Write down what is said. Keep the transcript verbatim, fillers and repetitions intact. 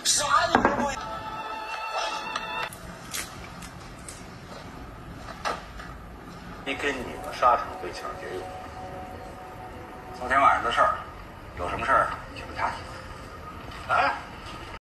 啥你都不。你跟你们沙场被抢劫有关。 昨天晚上的事儿，有什么事儿请问查询。 哎。